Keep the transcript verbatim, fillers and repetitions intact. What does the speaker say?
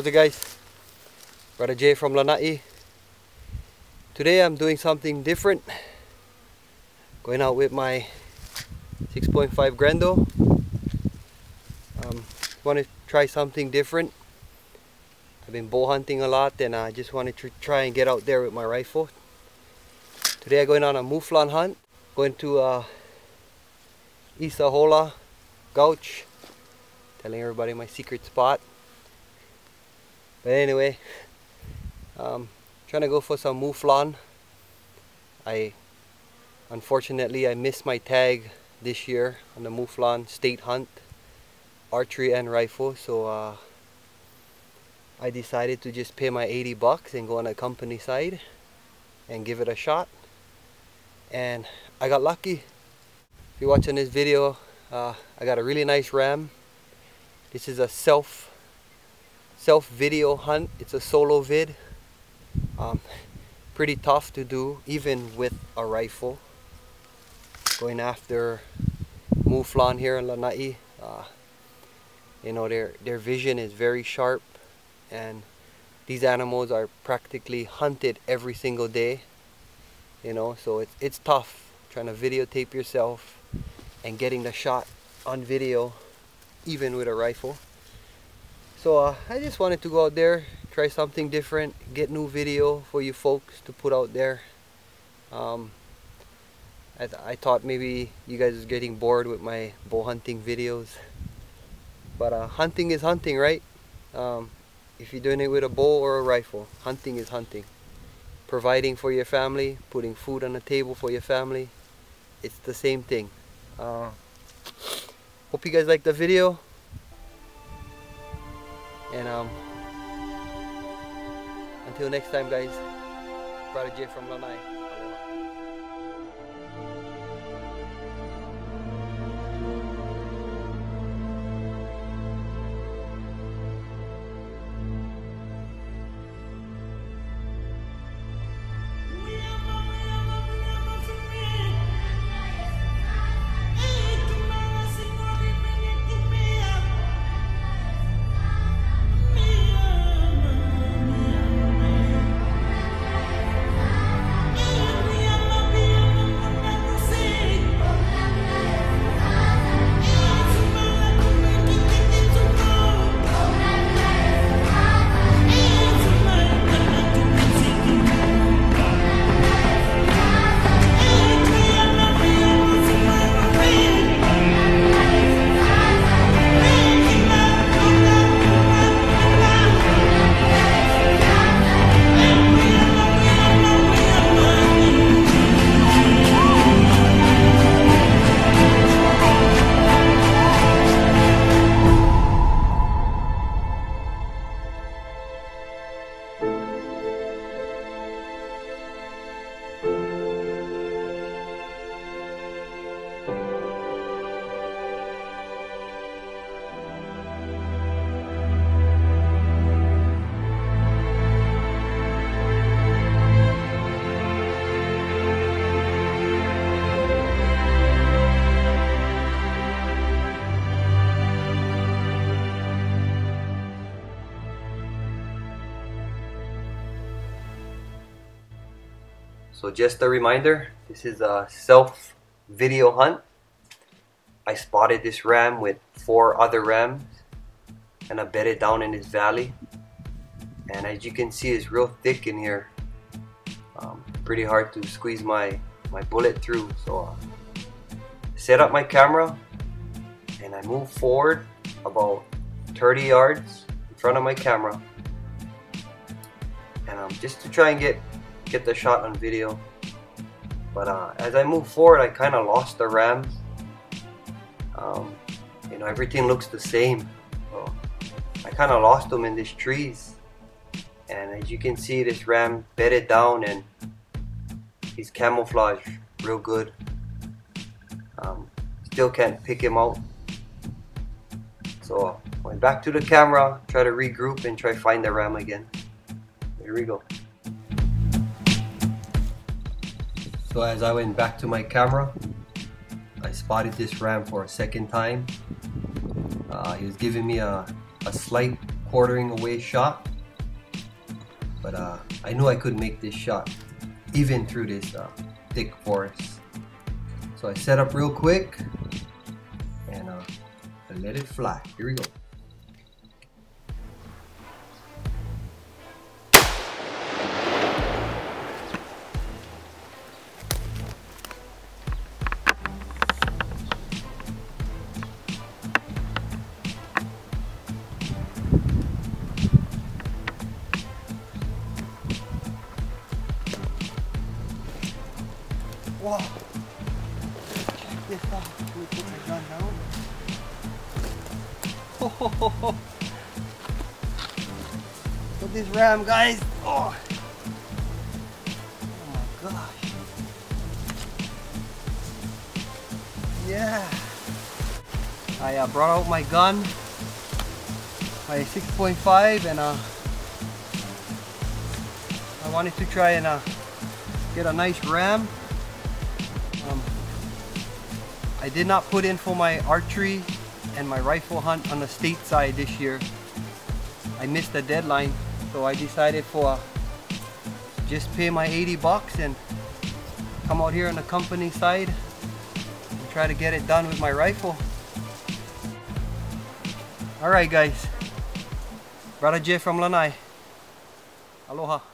How's it, guys? Brother Jay from Lana'i. Today I'm doing something different. Going out with my six point five Grendo. Um, want to try something different. I've been bow hunting a lot and I just wanted to try and get out there with my rifle. Today I'm going on a Mouflon hunt. Going to uh, Isahola Gouch. Telling everybody my secret spot. But anyway, um, trying to go for some Mouflon. I unfortunately I missed my tag this year on the Mouflon state hunt, archery and rifle. So uh, I decided to just pay my eighty bucks and go on a company side and give it a shot. And I got lucky. If you're watching this video, uh, I got a really nice ram. This is a self self video hunt. It's a solo vid. Um, pretty tough to do even with a rifle. Going after Mouflon here in Lana'i. Uh, you know, their their vision is very sharp, and these animals are practically hunted every single day. You know, so it's it's tough trying to videotape yourself and getting the shot on video even with a rifle. So uh, I just wanted to go out there, try something different, get new video for you folks to put out there. Um, I, th I thought maybe you guys are getting bored with my bow hunting videos, but uh, hunting is hunting, right? Um, if you're doing it with a bow or a rifle, hunting is hunting. Providing for your family, putting food on the table for your family, it's the same thing. Uh, hope you guys like the video. And um, until next time, guys, Brother Jay from Lana'i. So just a reminder, this is a self video hunt. I spotted this ram with four other rams and I bedded down in this valley. And as you can see, it's real thick in here. Um, pretty hard to squeeze my, my bullet through. So uh, set up my camera and I move forward about thirty yards in front of my camera. And um, just to try and get get the shot on video. But uh, as I move forward, I kind of lost the rams. Um, you know, everything looks the same. So I kind of lost them in these trees. And as you can see, this ram bedded down and he's camouflaged real good. Um, still can't pick him out. So uh, went back to the camera, try to regroup and try to find the ram again. Here we go. So as I went back to my camera, I spotted this ram for a second time. Uh, he was giving me a, a slight quartering away shot, but uh, I knew I could make this shot even through this uh, thick forest. So I set up real quick and uh, I let it fly. Here we go. Wow. Check this out. Let me put my gun down. Ho, ho, ho, ho. Look at this ram, guys. Oh, oh my gosh. Yeah. I uh, brought out my gun, my six point five, and uh, I wanted to try and uh, get a nice ram. Um, I did not put in for my archery and my rifle hunt on the state side this year. I missed the deadline, so I decided for uh, just pay my eighty bucks and come out here on the company side and try to get it done with my rifle. Alright guys, Brother Jay from Lana'i. Aloha.